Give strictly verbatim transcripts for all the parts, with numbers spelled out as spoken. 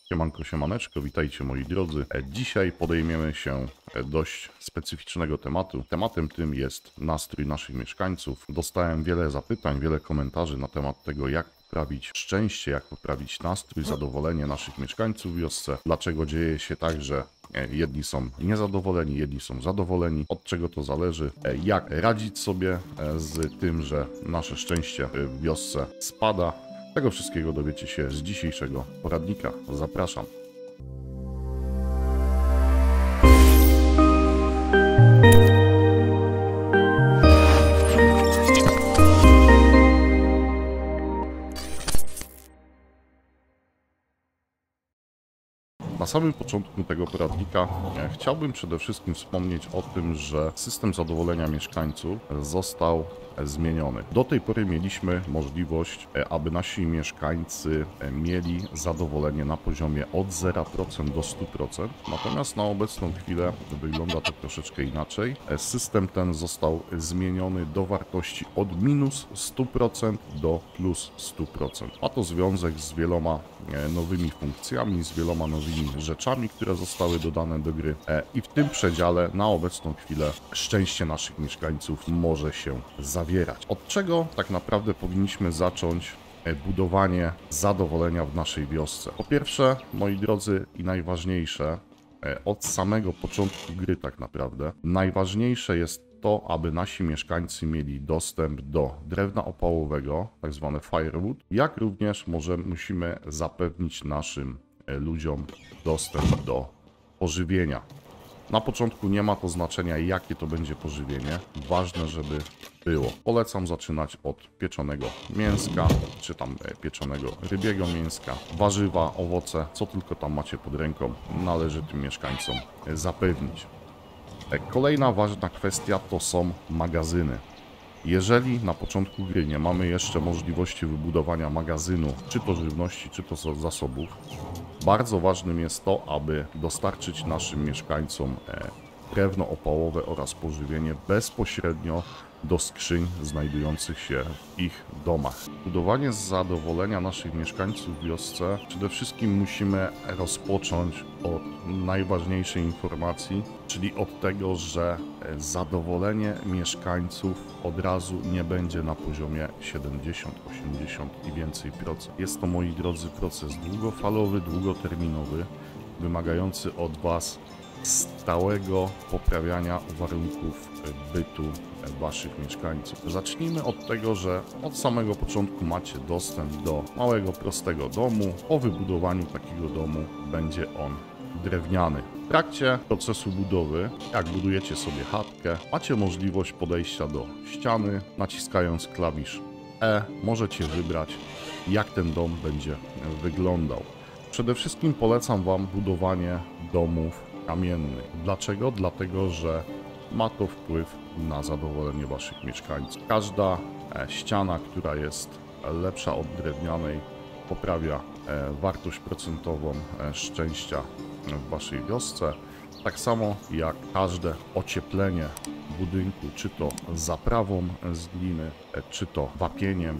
Siemanko, siemaneczko, witajcie moi drodzy. E, Dzisiaj podejmiemy się e, dość specyficznego tematu. Tematem tym jest nastrój naszych mieszkańców. Dostałem wiele zapytań, wiele komentarzy na temat tego, jak poprawić szczęście, jak poprawić nastrój, zadowolenie naszych mieszkańców w wiosce. Dlaczego dzieje się tak, że e, jedni są niezadowoleni, jedni są zadowoleni, od czego to zależy, e, jak radzić sobie e, z tym, że nasze szczęście w wiosce spada. Tego wszystkiego dowiecie się z dzisiejszego poradnika. Zapraszam. Na samym początku tego poradnika e, chciałbym przede wszystkim wspomnieć o tym, że system zadowolenia mieszkańców został e, zmieniony. Do tej pory mieliśmy możliwość, e, aby nasi mieszkańcy e, mieli zadowolenie na poziomie od zera procent do stu procent. Natomiast na obecną chwilę wygląda to troszeczkę inaczej. E, System ten został zmieniony do wartości od minus stu procent do plus stu procent. Ma to związek z wieloma e, nowymi funkcjami, z wieloma nowymi rzeczami, które zostały dodane do gry e, i w tym przedziale na obecną chwilę szczęście naszych mieszkańców może się zawierać. Od czego tak naprawdę powinniśmy zacząć e, budowanie zadowolenia w naszej wiosce? Po pierwsze, moi drodzy, i najważniejsze, e, od samego początku gry tak naprawdę, najważniejsze jest to, aby nasi mieszkańcy mieli dostęp do drewna opałowego, tak zwane firewood, jak również może musimy zapewnić naszym ludziom dostęp do pożywienia. Na początku nie ma to znaczenia, jakie to będzie pożywienie. Ważne, żeby było. Polecam zaczynać od pieczonego mięska, czy tam pieczonego rybiego mięska, warzywa, owoce, co tylko tam macie pod ręką, należy tym mieszkańcom zapewnić. Kolejna ważna kwestia to są magazyny. Jeżeli na początku gry nie mamy jeszcze możliwości wybudowania magazynu, czy to żywności, czy to zasobów, bardzo ważnym jest to, aby dostarczyć naszym mieszkańcom drewno opałowe oraz pożywienie bezpośrednio do skrzyń znajdujących się w ich domach. Budowanie zadowolenia naszych mieszkańców w wiosce przede wszystkim musimy rozpocząć od najważniejszej informacji, czyli od tego, że zadowolenie mieszkańców od razu nie będzie na poziomie siedemdziesiąt, osiemdziesiąt i więcej procent. Jest to, moi drodzy, proces długofalowy, długoterminowy, wymagający od Was stałego poprawiania warunków bytu Waszych mieszkańców. Zacznijmy od tego, że od samego początku macie dostęp do małego, prostego domu. Po wybudowaniu takiego domu będzie on drewniany. W trakcie procesu budowy, jak budujecie sobie chatkę, macie możliwość podejścia do ściany, naciskając klawisz E. Możecie wybrać, jak ten dom będzie wyglądał. Przede wszystkim polecam Wam budowanie domów kamiennych. Dlaczego? Dlatego, że ma to wpływ na zadowolenie Waszych mieszkańców. Każda ściana, która jest lepsza od drewnianej, poprawia wartość procentową szczęścia w Waszej wiosce. Tak samo jak każde ocieplenie budynku, czy to zaprawą z gliny, czy to wapieniem,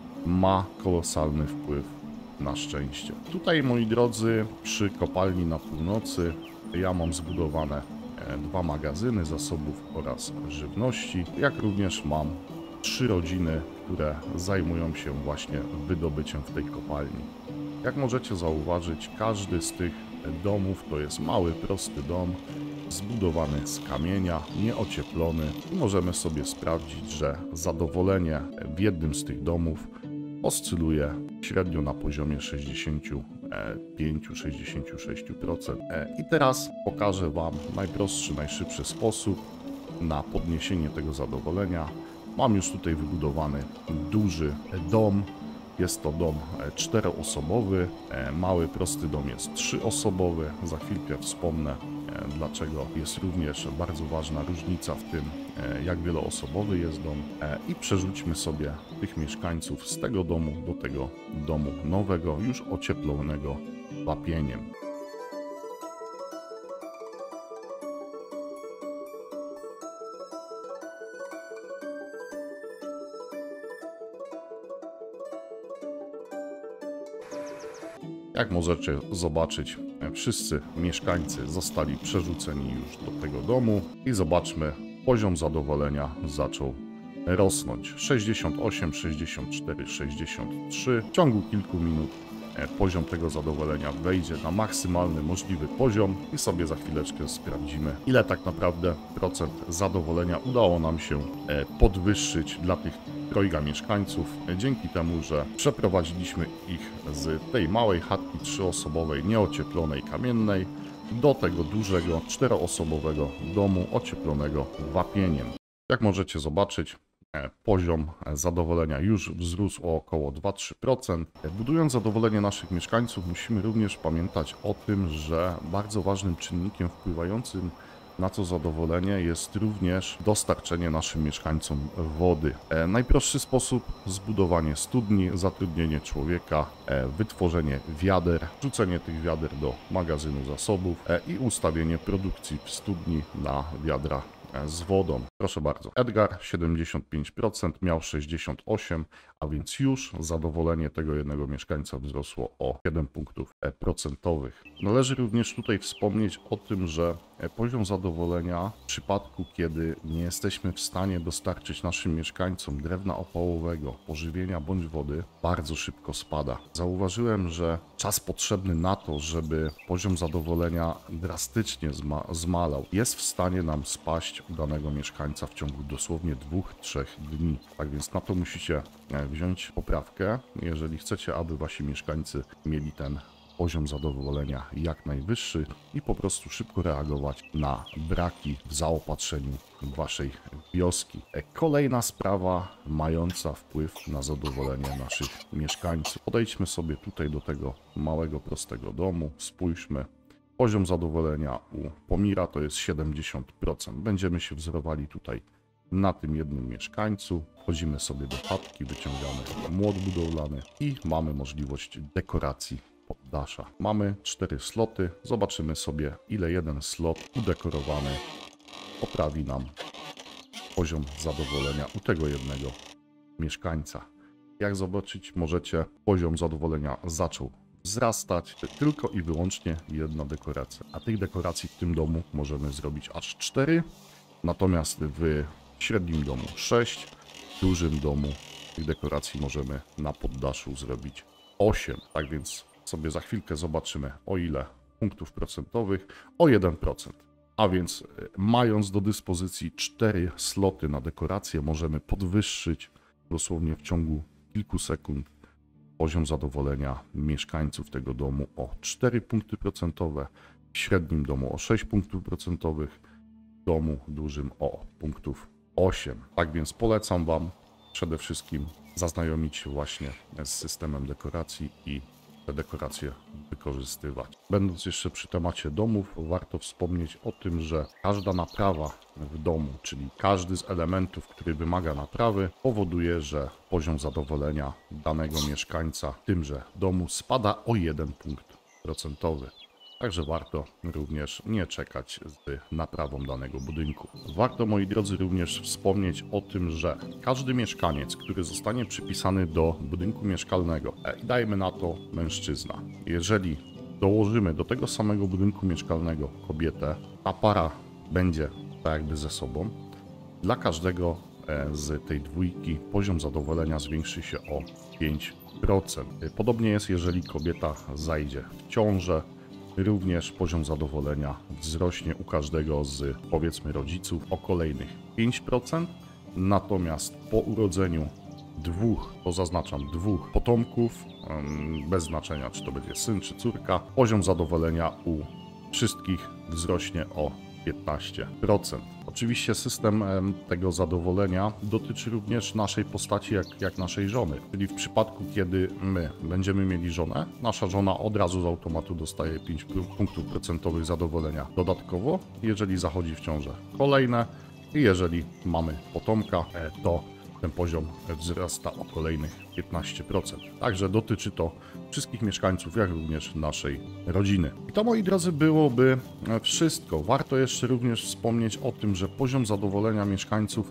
ma kolosalny wpływ na szczęście. Tutaj, moi drodzy, przy kopalni na północy ja mam zbudowane dwa magazyny zasobów oraz żywności, jak również mam trzy rodziny, które zajmują się właśnie wydobyciem w tej kopalni. Jak możecie zauważyć, każdy z tych domów to jest mały, prosty dom, zbudowany z kamienia, nieocieplony i możemy sobie sprawdzić, że zadowolenie w jednym z tych domów oscyluje średnio na poziomie sześćdziesiąt pięć do sześćdziesięciu sześciu procent. I teraz pokażę Wam najprostszy, najszybszy sposób na podniesienie tego zadowolenia. Mam już tutaj wybudowany duży dom. Jest to dom czteroosobowy, mały, prosty dom jest trzyosobowy. Za chwilkę wspomnę, dlaczego jest również bardzo ważna różnica w tym, jak wieloosobowy jest dom. I przerzućmy sobie tych mieszkańców z tego domu do tego domu nowego, już ocieplonego wapieniem. Jak możecie zobaczyć, wszyscy mieszkańcy zostali przerzuceni już do tego domu i zobaczmy, poziom zadowolenia zaczął rosnąć. sześćdziesiąt osiem, sześćdziesiąt cztery, sześćdziesiąt trzy. W ciągu kilku minut poziom tego zadowolenia wejdzie na maksymalny możliwy poziom i sobie za chwileczkę sprawdzimy, ile tak naprawdę procent zadowolenia udało nam się podwyższyć dla tych trojga mieszkańców, dzięki temu, że przeprowadziliśmy ich z tej małej chatki trzyosobowej, nieocieplonej, kamiennej do tego dużego, czteroosobowego domu ocieplonego wapieniem. Jak możecie zobaczyć, poziom zadowolenia już wzrósł o około dwa do trzech procent. Budując zadowolenie naszych mieszkańców, musimy również pamiętać o tym, że bardzo ważnym czynnikiem wpływającym na to zadowolenie jest również dostarczenie naszym mieszkańcom wody. E, najprostszy sposób: zbudowanie studni, zatrudnienie człowieka, e, wytworzenie wiader, rzucenie tych wiader do magazynu zasobów e, i ustawienie produkcji w studni na wiadra z wodą. Proszę bardzo. Edgar siedemdziesiąt pięć procent, miał sześćdziesiąt osiem procent, a więc już zadowolenie tego jednego mieszkańca wzrosło o siedem punktów procentowych. Należy również tutaj wspomnieć o tym, że poziom zadowolenia w przypadku, kiedy nie jesteśmy w stanie dostarczyć naszym mieszkańcom drewna opałowego, pożywienia bądź wody, bardzo szybko spada. Zauważyłem, że czas potrzebny na to, żeby poziom zadowolenia drastycznie zma zmalał, jest w stanie nam spaść u danego mieszkańca w ciągu dosłownie dwóch do trzech dni. Tak więc na to musicie wziąć poprawkę, jeżeli chcecie, aby wasi mieszkańcy mieli ten poziom zadowolenia jak najwyższy i po prostu szybko reagować na braki w zaopatrzeniu waszej wioski. Kolejna sprawa mająca wpływ na zadowolenie naszych mieszkańców. Podejdźmy sobie tutaj do tego małego, prostego domu, spójrzmy. Poziom zadowolenia u Pomira to jest siedemdziesiąt procent. Będziemy się wzorowali tutaj na tym jednym mieszkańcu. Wchodzimy sobie do chatki, wyciągamy młot budowlany i mamy możliwość dekoracji poddasza. Mamy cztery sloty. Zobaczymy sobie, ile jeden slot udekorowany poprawi nam poziom zadowolenia u tego jednego mieszkańca. Jak zobaczyć możecie, poziom zadowolenia zaczął wzrastać. Tylko i wyłącznie jedna dekoracja. A tych dekoracji w tym domu możemy zrobić aż cztery. Natomiast w średnim domu sześć. W dużym domu tych dekoracji możemy na poddaszu zrobić osiem. Tak więc sobie za chwilkę zobaczymy, o ile punktów procentowych. O jeden procent. A więc mając do dyspozycji cztery sloty na dekorację, możemy podwyższyć dosłownie w ciągu kilku sekund poziom zadowolenia mieszkańców tego domu o cztery punkty procentowe, w średnim domu o sześć punktów procentowych, w domu dużym o punktów osiem. Tak więc polecam wam przede wszystkim zaznajomić się właśnie z systemem dekoracji i te dekoracje wykorzystywać. Będąc jeszcze przy temacie domów, warto wspomnieć o tym, że każda naprawa w domu, czyli każdy z elementów, który wymaga naprawy, powoduje, że poziom zadowolenia danego mieszkańca w tymże domu spada o jeden punkt procentowy. Także warto również nie czekać z naprawą danego budynku. Warto, moi drodzy, również wspomnieć o tym, że każdy mieszkaniec, który zostanie przypisany do budynku mieszkalnego, dajmy na to mężczyzna, jeżeli dołożymy do tego samego budynku mieszkalnego kobietę, ta para będzie tak jakby ze sobą, dla każdego z tej dwójki poziom zadowolenia zwiększy się o pięć procent. Podobnie jest, jeżeli kobieta zajdzie w ciążę. Również poziom zadowolenia wzrośnie u każdego z, powiedzmy, rodziców o kolejnych pięć procent. Natomiast po urodzeniu dwóch, to zaznaczam dwóch potomków, bez znaczenia czy to będzie syn czy córka, poziom zadowolenia u wszystkich wzrośnie o piętnaście procent. Oczywiście system tego zadowolenia dotyczy również naszej postaci, jak, jak naszej żony. Czyli w przypadku, kiedy my będziemy mieli żonę, nasza żona od razu z automatu dostaje pięć punktów procentowych zadowolenia dodatkowo, jeżeli zachodzi w ciążę kolejne i jeżeli mamy potomka, to ten poziom wzrasta o kolejnych piętnaście procent. Także dotyczy to wszystkich mieszkańców, jak również naszej rodziny. I to, moi drodzy, byłoby wszystko. Warto jeszcze również wspomnieć o tym, że poziom zadowolenia mieszkańców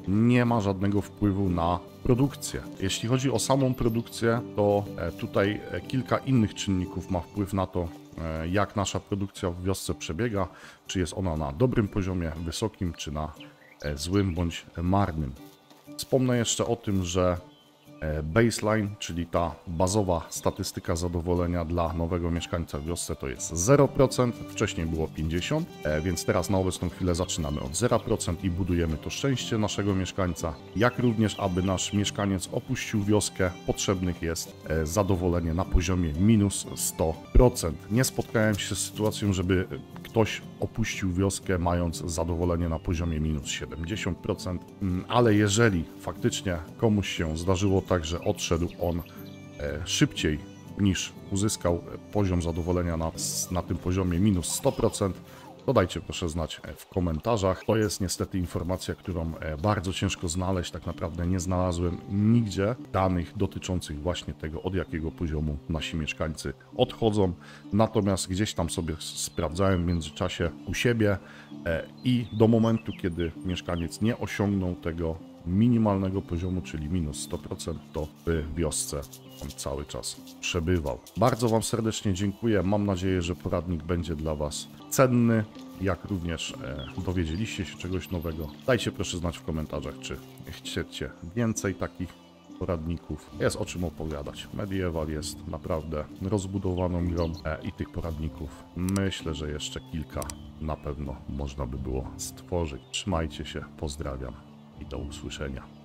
nie ma żadnego wpływu na produkcję. Jeśli chodzi o samą produkcję, to tutaj kilka innych czynników ma wpływ na to, jak nasza produkcja w wiosce przebiega, czy jest ona na dobrym poziomie, wysokim, czy na złym bądź marnym. Wspomnę jeszcze o tym, że baseline, czyli ta bazowa statystyka zadowolenia dla nowego mieszkańca w wiosce to jest zero procent, wcześniej było pięćdziesiąt procent, więc teraz na obecną chwilę zaczynamy od zera procent i budujemy to szczęście naszego mieszkańca, jak również aby nasz mieszkaniec opuścił wioskę, potrzebnych jest zadowolenie na poziomie minus sto procent. Nie spotkałem się z sytuacją, żeby ktoś opuścił wioskę mając zadowolenie na poziomie minus siedemdziesiąt procent, ale jeżeli faktycznie komuś się zdarzyło tak, że odszedł on szybciej niż uzyskał poziom zadowolenia na, na tym poziomie minus sto procent, to dajcie proszę znać w komentarzach. To jest niestety informacja, którą bardzo ciężko znaleźć. Tak naprawdę nie znalazłem nigdzie danych dotyczących właśnie tego, od jakiego poziomu nasi mieszkańcy odchodzą. Natomiast gdzieś tam sobie sprawdzałem w międzyczasie u siebie i do momentu, kiedy mieszkaniec nie osiągnął tego minimalnego poziomu, czyli minus sto procent, to w wiosce on cały czas przebywał. Bardzo Wam serdecznie dziękuję. Mam nadzieję, że poradnik będzie dla Was cenny, jak również e, dowiedzieliście się czegoś nowego. Dajcie proszę znać w komentarzach, czy chcecie więcej takich poradników. Jest o czym opowiadać. Medieval jest naprawdę rozbudowaną grą e, i tych poradników myślę, że jeszcze kilka na pewno można by było stworzyć. Trzymajcie się, pozdrawiam i do usłyszenia.